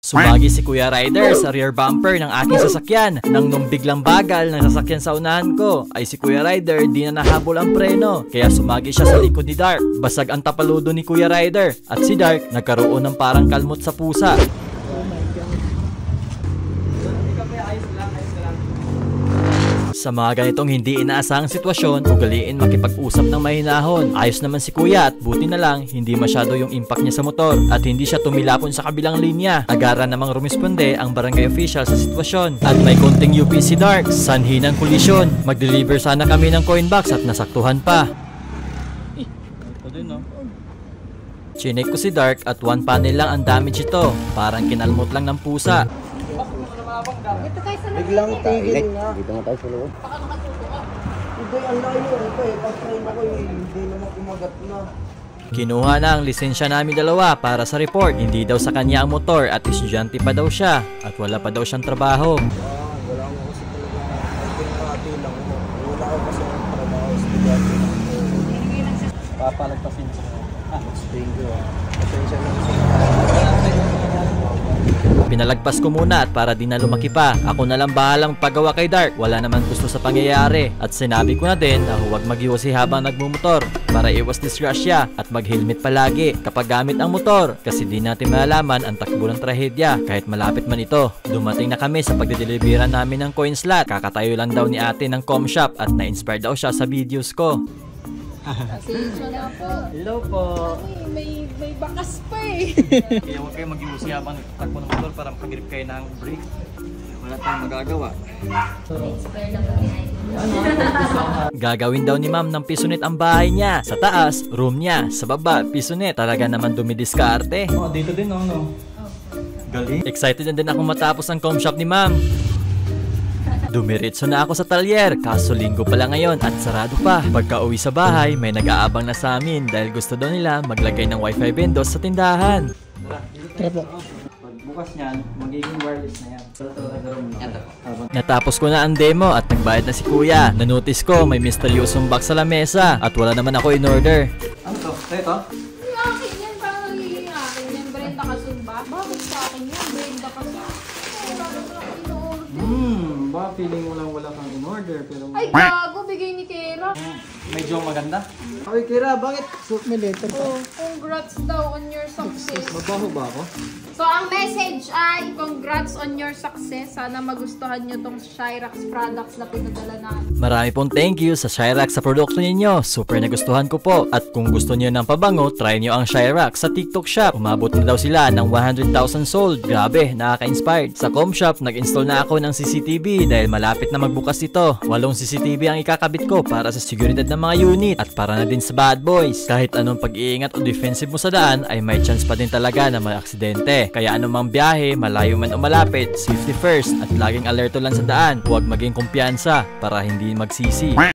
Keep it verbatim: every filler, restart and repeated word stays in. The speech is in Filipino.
Sumagi si Kuya Ryder sa rear bumper ng aking sasakyan nang nung biglang bagal ng sasakyan sa unahan ko ay si Kuya Ryder di na nahabol ang preno kaya sumagi siya sa likod ni Dark. Basag ang tapaludo ni Kuya Ryder at si Dark nagkaroon ng parang kalmot sa pusa. Sa mga ganitong hindi inaasahang sitwasyon, ugaliin makipag-usap ng mahinahon. Ayos naman si Kuya at buti na lang hindi masyado yung impact niya sa motor at hindi siya tumilapon sa kabilang linya. Agara namang rumisponde ang barangay official sa sitwasyon. At may konting U P si Dark, sanhi ng kolisyon. Mag-deliver sana kami ng coin box at nasaktuhan pa. Ito din no? Chinek ko si Dark at one panel lang ang damage ito. Parang kinalmot lang ng pusa. Biglang tigil na. Dito na tayo sa loob. Hindi, ang layo ito eh. Pag-train ako eh, hindi naman kumagat na. Kinuha na ang lisensya namin dalawa para sa report. Hindi daw sa kanya ang motor at estudyante pa daw siya at wala pa daw siyang trabaho. Ah, wala ko kasi talaga. Hati lang mo. Wala ko kasi ang trabaho. Estudyante lang mo. Papalagpasin sa mga. Ah, thank you ah. Pasensya lang sa Pinalagpas ko muna at para di na lumaki pa. Ako na lang bahalang pagawa kay Dark. Wala naman gusto sa pangyayari. At sinabi ko na din na huwag mag-iwasi habang nagmumotor para iwas disgrasya at mag-helmet palagi kapag gamit ang motor kasi di natin malalaman ang takbo ng trahedya kahit malapit man ito. Dumating na kami sa pagdedeliveran namin ng coin slot. Kakatayo lang daw ni ate ng com shop at na-inspire daw siya sa videos ko. Pasensya na po. Hello po. Ay, may, may bakas pa eh. Kaya huwag kayo mag-iwasi habang takbo ng motor para makagrip kayo ng brake. Wala tayong magagawa. Gagawin daw ni ma'am ng pisonet ang bahay niya. Sa taas, room niya. Sa baba, pisonet. Talaga naman dumidiskarte. Oh, dito din no, no? Galing. Excited na din ako matapos ang com shop ni ma'am. Dumiretso na ako sa talyer, kaso linggo pala ngayon at sarado pa. Pagka uwi sa bahay, may nag-aabang na sa amin dahil gusto daw nila maglagay ng wifi windows sa tindahan. Tara po. Pagbukas niyan, magiging wireless na yan. Natapos ko na ang demo at nagbayad na si Kuya. Nanotice ko may misteryosong box sa lamesa at wala naman ako in order. Ano to? Ito? Yung akin yan, parang nagiging akin yan. Brenda Kasumba. Bakit sa akin yan? Brenda Kasumba. Wala naman ako in-order. Hmm, ba feeling mo lang wala kang in order pero... Ay, gago. Bigay ni Kera. Medyo maganda. Okay, Kira, bakit? Suot may letter pa. Oh, congrats daw on your success. Mabaho ba ako? So, ang message ay, congrats on your success. Sana magustuhan nyo tong Shyrax products na pinadala natin. Marami pong thank you sa Shyrax sa produkto ninyo. Super nagustuhan ko po. At kung gusto niyo ng pabango, try niyo ang Shyrax sa TikTok shop. Umabot na daw sila ng one hundred thousand sold. Grabe, nakaka-inspired. Sa com shop, nag-install na ako ng C C T V dahil malapit na magbukas ito. Walong C C T V ang ikakabit ko para sa seguridad ng mga unit at para na din sa bad boys. Kahit anong pag-iingat o defensive mo sa daan ay may chance pa din talaga na may aksidente. Kaya anumang biyahe, malayo man o malapit, safety first at laging alerto lang sa daan. Huwag maging kumpiyansa para hindi magsisi.